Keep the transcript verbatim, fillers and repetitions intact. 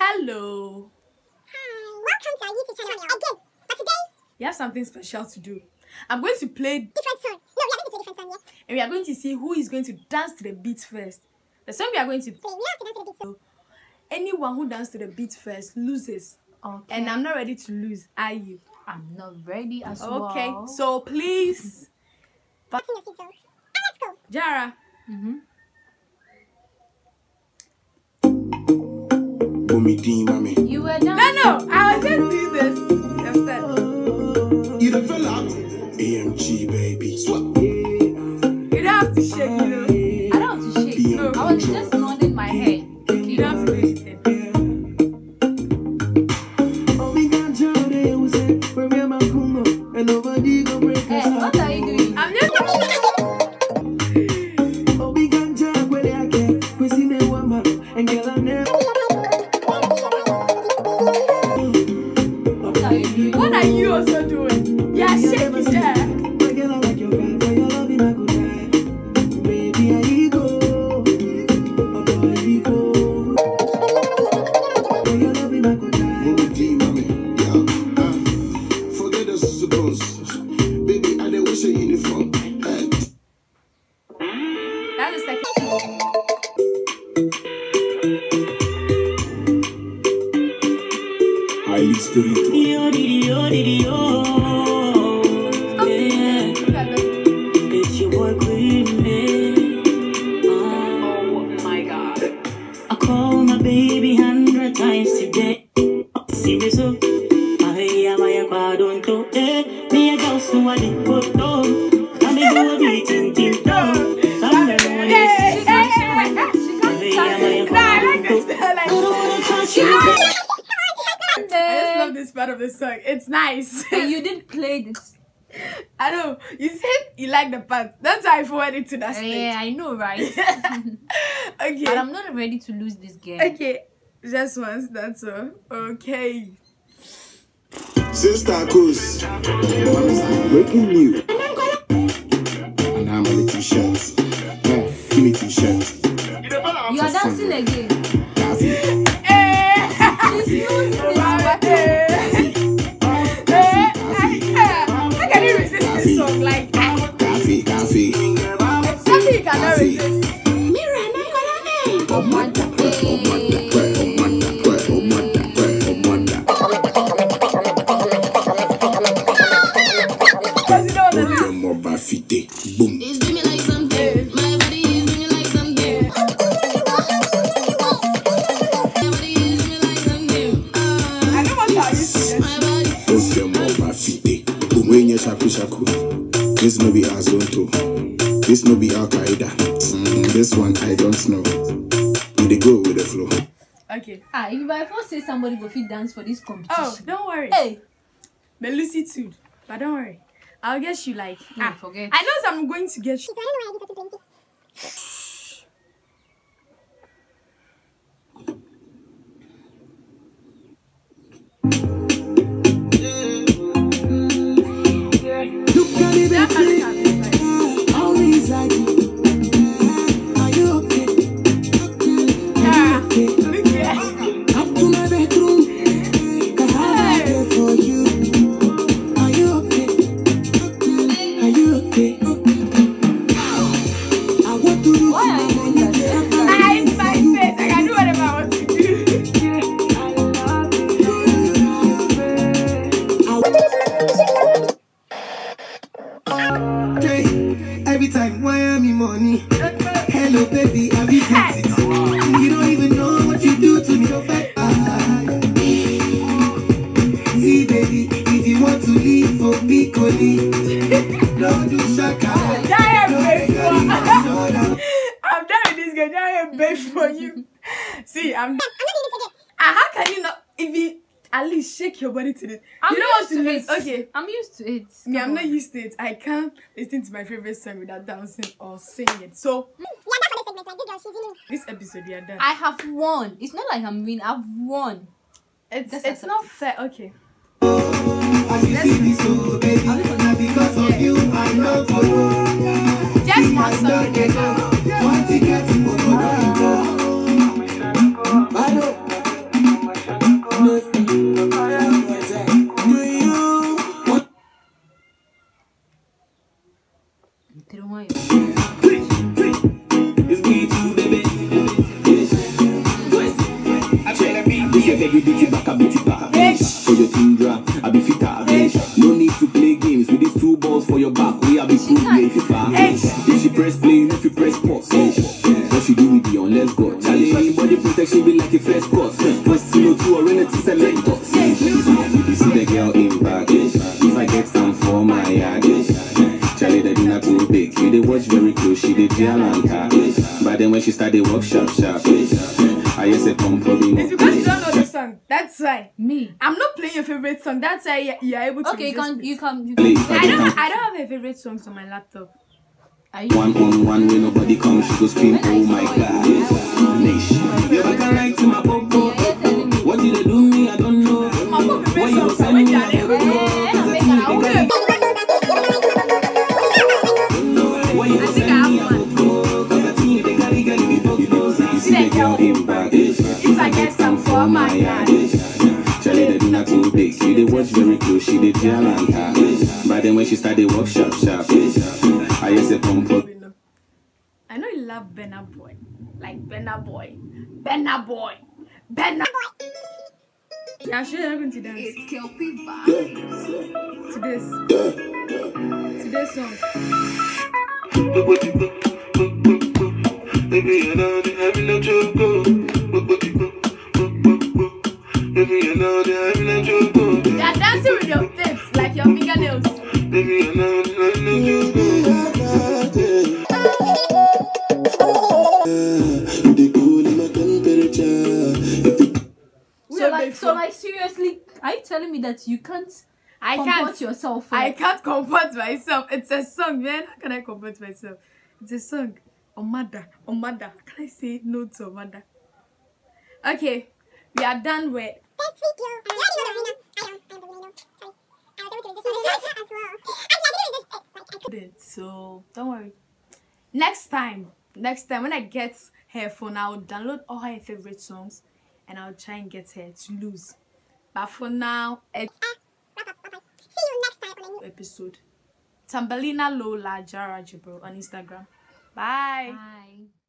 Hello. Hi, welcome to our YouTube channel again. But today, we have something special to do. I'm going to play different song. No, we are going to play different song, yeah. And we are going to see who is going to dance to the beat first. The song we are going to play, we have to dance to the beat. So. Anyone who dances to the beat first loses. Okay. And I'm not ready to lose. Are you? I'm not ready as okay. well. Okay. So please. But let's go. Jara. Mm-hmm. You were done. No, no. I'll just do this. Instead. You the fella. A M G baby. Swap. You don't have to shake, you know. I don't have to shake. No. I was just nodding my head. Okay. You don't have to do anything. Hey, what are you doing? I'm just What are you also doing? Yeah, shake it there. That's the second. Highly spiritual. Yo, diddy, yo, diddy, yo. Yeah. It's your boy Queen Day. Oh my God. I call my baby hundred times today. See me so. I hear my pardon to. Eh, me a girl so I did put on. I me do a beating ting tong. Some men want to see. I just love this part of the song. It's nice. And you didn't play this. I know. You said you like the part. That's why I forwarded to that stage. Yeah, I know, right? Okay. But I'm not ready to lose this game. Okay. Just once, that's all. Okay. Sister Goose. Breaking news. And I'm a little shirt. Yeah, give me t-shirt. You are dancing again. She's using this button. How can you resist this song? Like, Coffee, coffee. it's something you cannot resist. Because you know what it is. Boom. It's doing me like something. My body is doing me like something. My body is doing me like something. I know what I used to My body. Boom. When you shaku shaku. This no be Azonto. This no be Al Qaeda. Mm, this one I don't know. They go with the flow. Okay. Ah, if I first say somebody go fit dance for this competition. Oh, don't worry. Hey. Melusi too. But don't worry. I'll get you like. No, ah, forget. I know I'm going to get you. So I don't know why I did something plenty. That kind of happens, like. Are you okay? Yeah. Look here. Come to my bedroom. Cause I'm here for you. Are you okay? Are you okay? I want to do. Why are you doing that? Ah, it's my face. I can do whatever I want to do. Okay. Every time, why am I money? Hello, baby, I'll be it. You don't even know what you do to me. See, baby, if you want to leave for me, go leave. Don't do shaka. Giant babe for I'm done with this game. Giant babe for you. See, I'm. I'm not doing it again. Ah, how can you not? If you at least shake your body to this. I'm You don't want used to to lose. it. Okay. I'm used to it. Me, I'm Come not on. used to it. I can't listen to my favorite song without dancing or singing it. So Yeah, that's for this segment. Like, this girl, she's winning. this episode we are done. I have won. It's not like I'm winning. I've won. It's That's it's not fair. Okay. As you see me so, baby, now because of you, I love you. Just one song. We One ticket to Puerto Rico. Bado. your heavy duty back a bit back. Bitch. For your Tundra, I be fitter. Bitch. No need to play games with these two balls for your back. We are be cool, yeah, if you far. If you press play, if you press pause. What you do with the on, let's go. Charlie, body protection be like a first course. First to two or to select us. You see the girl in back. If I get some for my yard. Charlie, the dinner too big. You they watch very close, she did jail and car. But then when she started work sharp, sharp. I just said, come probably It's because you don't know the song. That's why. Me. I'm not playing your favorite song. That's why you- you're able to. Okay, you resist can it. you can you Charlie, can. if I I get don't. some I don't have a favorite songs on my laptop. Are you? one on one when nobody comes, she go scream, oh my god. Nation. You back right to my popo. Yeah, you're telling me. What did they do me? I don't know. My mom favorite Why you songs. send When me? you I are never there. know. Eh, Cause I I make think an they hour. got- Why you I think send I have me? I one. don't know. Cause I think they got- they got- they got- You see the girl in back. If I get some for my yard. Charlie, they do not too big. You they watch very close. She did jail and car. But then when she started work sharp, sharp. I just said, pump up. I know you love Benna Boy. Like Benna Boy. Benna Boy. Benna Boy. Yeah, sure you're going to dance It's Kelpie vibes. to this. To this song. Baby, you know the heavy let you go. Baby, you know the heavy let you go. You're dancing with your tips, like your fingernails. Baby, you know the heavy let you go. They cool in my temperature. So like so like seriously, are you telling me that you can't I comport can't. yourself? I can't comport myself. It's a song, man. How can I comport myself? It's a song. Omada. Omada. Can I say no to Omada? Okay. We are done with. This video. I already know the winner. I don't. I'm the winner. Sorry. I was able to do this one as well. Actually, I did this. Like, I could. it, so don't worry. Next time, next time when I get her phone, I'll download all her favorite songs and I'll try and get her to lose. But for now, it's Wrap up. Bye bye. See you next time on a new episode. Tambalina Lola Jara Jibril on Instagram. Bye. Bye.